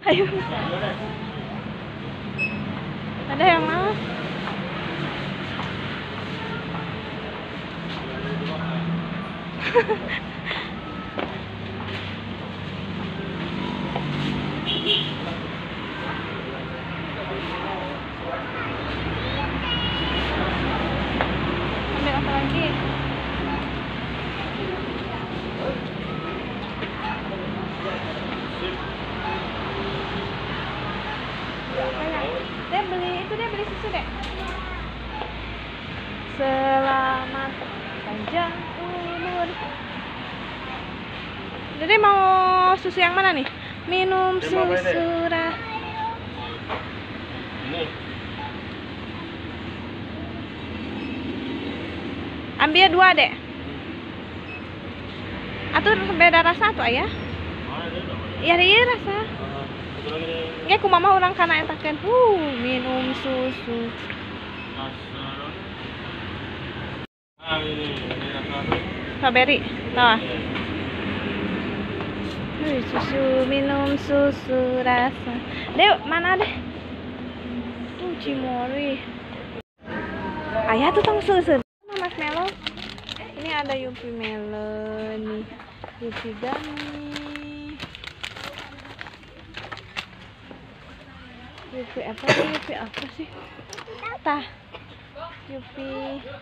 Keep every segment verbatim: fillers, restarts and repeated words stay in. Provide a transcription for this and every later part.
Ayo. Ada yang mau? Ambil apa lagi? Dia beli itu dia beli susu deh. Selamat panjang umur. Jadi mau susu yang mana nih? Minum susu rah. Ini. Ambil dua deh. Atau beda rasa tuh ayah? Iya iya rasa. Nggak, ku mama orang kana etakeun. Uh, minum susu. Ah, ini, ini rasa apa? Strawberry. Tahu? Uh, susu, minum susu rasa. Dek, mana deh? Uh, Cimori. Ayah tuh tong susu. Marshmallow. Ini ada Yupi melon nih. Yupi gummy. Yupi apa sih? Yupi apa sih? Tah. Yupi.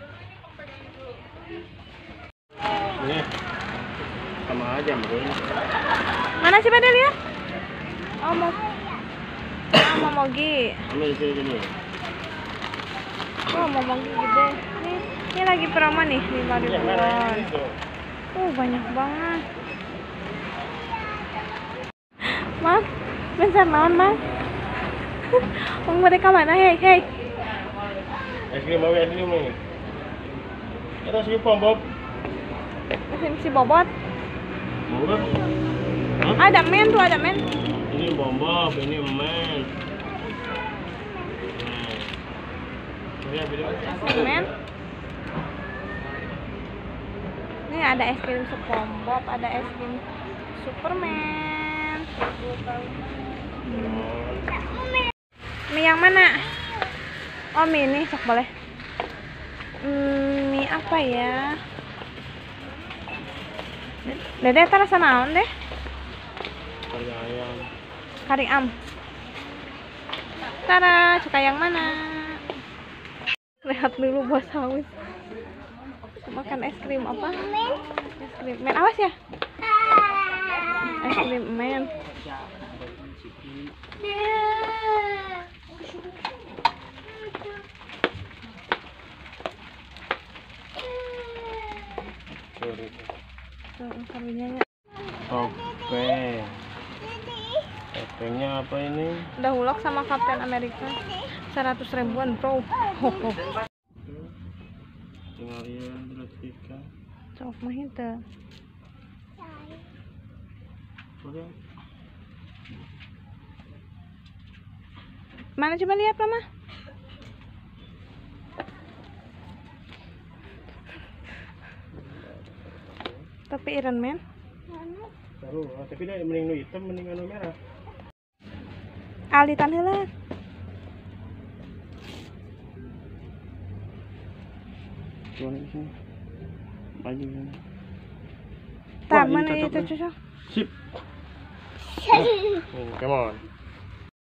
Ini sama aja, bro. Mana sih Badel ya? Oh mau. Ah, mau mogi. Ambil di sini. Oh mau mogi gede. Nih, ini lagi promo nih lima ribuan. Oh banyak banget. Mam, bentar naon Mam? Mau mereka mana? Hei, hei. Es krim bawa es krim nih. Kita sih pom Bob. Mesin si Bobot. Bob. Ada men tuh, ada men. Ini Bom Bob, ini men. Men. Nih ada es krim SpongeBob, ada es krim Superman. Mie yang mana? Oh mie ini sok boleh. Hmm, mie apa ya? Dede terasa naon deh? Kari ayam. Kari am. Tara, suka yang mana? Lihat dulu bos haus. Makan es krim apa? Es krim men, awas ya. Es krim men. Tuh, karunya. Oke. Topengnya apa ini? Udah hulok sama Captain America. Seratus ribuan bro. Ho, ho. Tinggal ya grafikan. Sok mah itu. Oke. Mana coba lihat mama? Tapi Iron Man. Taruh, tapi dia mending nu hitam mending anu merah. Alitan heula. Coba di sini. Baju ini. Tak mana itu cocok. Sip. Oh, come on.